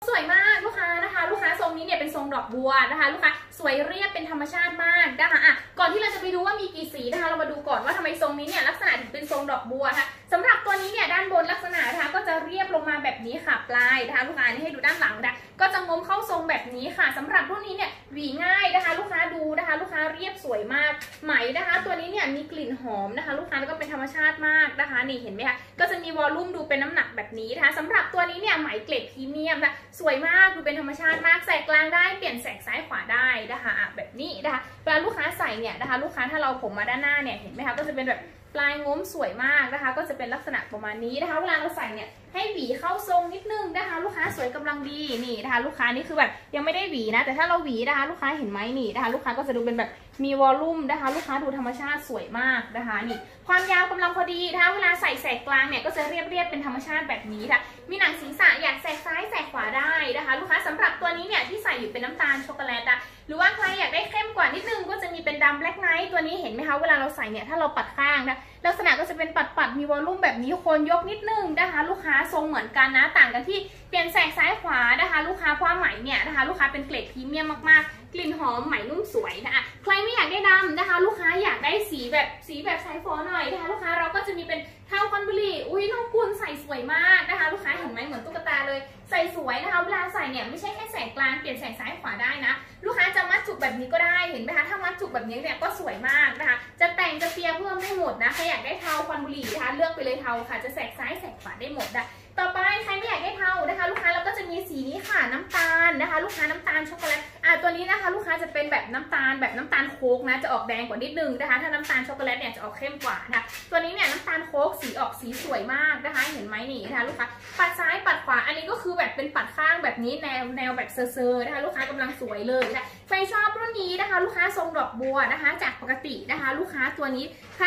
สวยมากลูกค้านะคะลูกค้าทรงนี้เนี่ยเป็นทรงดอกบัวนะคะลูกค้าสวยเรียบเป็นธรรมชาติมากนะคะก่อนที่เราจะไปดูว่ามีกี่สีนะคะเรามาดูก่อนว่าทำไมทรงนี้เนี่ยลักษณะถึงเป็นทรงดอกบัวค่ะสำหรับตัวนี้เนี่ยด้านบนลักษณะนะคะก็จะเรียบลงมาแบบนี้ค่ะปลายนะคะลูกค้านี่ให้ดูด้านหลังนะก็จะงมเข้าทรงแบบนี้ค่ะสำหรับรุ่นนี้เนี่ยหวีง่ายนะคะลูกค้าดูนะคะลูกค้าเรียบสวยมากไหมนะคะตัวนี้เนี่ยมีกลิ่นหอมนะคะลูกค้าแล้วก็เป็นธรรมชาติมากนะคะนี่เห็นไหมคะก็จะมีวอลลุ่มดูเป็นน้ำหนักแบบนี้นะคะสำหรับตัวนี้เนี่ยไหมเกรดพรีเมียมนะสวยมากดูเป็นธรรมชาติมากแสกกลางได้เปลี่ยนแสกซ้ายขวาได้นะคะแบบนี้นะคะเวลาลูกค้าใส่เนี่ยนะคะลูกค้าถ้าเราผมมาด้านหน้าเนี่ยเห็นไหมคะก็จะเป็นแบบปลายงมสวยมากนะคะก็จะเป็นลักษณะประมาณนี้นะคะเวลาเราใส่เนี่ยให้หวีเข้าทรงนิดนึงนะคะลูกค้าสวยกำลังดีนี่นะคะลูกค้านี่คือแบบยังไม่ได้หวีนะแต่ถ้าเราหวีนะคะลูกค้าเห็นไหมนี่นะคะลูกค้าก็จะดูเป็นแบบมีวอลลุ่มนะคะลูกค้าดูธรรมชาติสวยมากนะคะนี่ความยาวกำลังพอดีนะคะเวลาใส่แสกกลางเนี่ยก็จะเรียบเป็นธรรมชาติแบบนี้ค่ะมีหนังศีรษะอยากแสกซ้ายแสกขวาได้นะคะลูกค้าสำหรับตัวนี้เนี่ยที่ใส่อยู่เป็นน้ำตาลช็อกโกแลตหรือว่าใครอยากได้เข้มกว่านิดนึงก็จะมีเป็นดำแบล็กไนท์ตัวนี้เห็นไหมคะเวลาเราใส่เนี่ยถ้าเราปัดข้างนะลักษณะก็จะเป็นปัดมีวอลลุ่มแบบนี้โคนยกนิดนึงนะคะลูกค้าทรงเหมือนกันนะต่างกันที่เปลี่ยนแสกซ้ายขวานะคะลูกค้าความไหมเนี่ยนะคะลูกค้าเป็นเกรดพรีเมียมมากๆกลิ่นหอมไหมนุ่มสวยนะคะใครไม่อยากได้ดำนะคะลูกค้าอยากได้สีแบบสายฝอหน่อยนะคะลูกค้าเราก็จะมีเป็นเท้าคอนบุหรี่อุ้ยน้องกุลใส่สวยมากนะคะลูกค้าเห็นไหมเหมือนตุ๊กตาเลยใส่สวยนะคะเวลาใส่เนี่ยไม่ใช่แค่แสกกลางเปลี่ยนแสกซ้ายขวาได้นะลูกค้าจะมัดจุกแบบนี้ก็ได้เห็นไหมคะถ้ามัดจุกแบบนี้เนี่ยก็สวยมากนะคะจะแต่งจะเปียเพิ่มได้หมดนะใครอยากได้เท้าคอนบุหรี่นะคะเลือกไปเลยเท้าค่ะจะแสกซ้ายแสกขวาได้หมดนะต่อไปใครไม่อยากได้เทานะคะลูกค้าเราก็จะมีสีนี้ค่ะน้ำตาลนะคะลูกค้าน้ำตาลช็อกโกแลตตัวนี้นะคะลูกค้าจะเป็นแบบน้ำตาลโค้กนะจะออกแดงกว่านิดนึงนะคะถ้าน้ำตาลช็อกโกแลตเนี่ยจะออกเข้มกว่านะคะตัวนี้เนี่ยน้ำตาลโค้กสีออกสีสวยมากนะคะเห็นไหมนี่นะคะลูกค้าปัดซ้ายปัดขวาอันนี้ก็คือแบบเป็นปัดข้างแบบนี้แนวแบบเซอร์นะคะลูกค้ากำลังสวยเลยนะใครชอบรุ่นนี้นะคะลูกค้าทรงดอกบัวนะคะจากปกตินะคะลูกค้าตัวนี้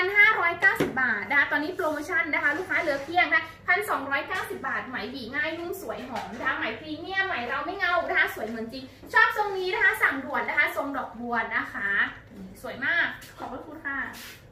1,590 บาทนะคะตอนนี้โปรโมชั่นนะคะลูกค้าเหลือเพียงนะ1,290 บาทไหมหวีง่ายนุ่มสวยหอมนะคะไหมพรีเมียมไหมเราไม่เงานะคะสวยเหมือนจริงชอบทรงนี้นะคะสั่งด่วนนะคะทรงดอกบัวนะคะสวยมากขอบคุณค่ะ